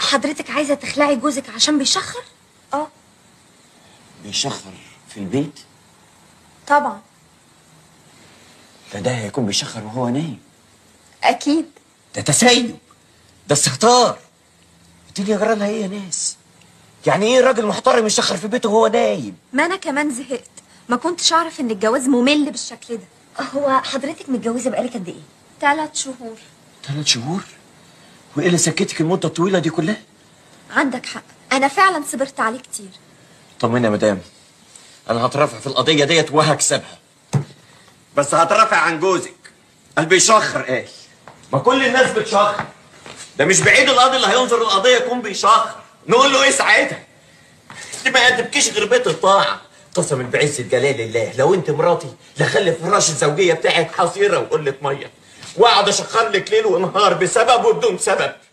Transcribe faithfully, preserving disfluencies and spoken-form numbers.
حضرتك عايزه تخلعي جوزك عشان بيشخر؟ اه. بيشخر في البيت؟ طبعا. ده ده هيكون بيشخر وهو نايم. اكيد. ده تسيب، ده استهتار. الدنيا جرى لها ايه يا ناس؟ يعني ايه راجل محترم يشخر في بيته وهو نايم؟ ما انا كمان زهقت، ما كنتش اعرف ان الجواز ممل بالشكل ده. هو حضرتك متجوزه بقالك قد ايه؟ ثلاث شهور. ثلاث شهور؟ وايه اللي سكتك المده الطويله دي كلها؟ عندك حق، انا فعلا صبرت عليه كتير. طمني يا مدام، انا هترافع في القضيه ديت وهكسبها، بس هترافع عن جوزك. قال بيشخر قال، ما كل الناس بتشخر، ده مش بعيد القاضي اللي هينظر القضيه يكون بيشخر. نقول له ايه ساعتها؟ دي ما يقدمكيش غير بيت الطاعه. قسما بعزه جلال الله لو انت مراتي لخلي فراش الزوجيه بتاعك حصيره وقله ميه، واقعد اشخر لك ليل ونهار بسبب وبدون سبب.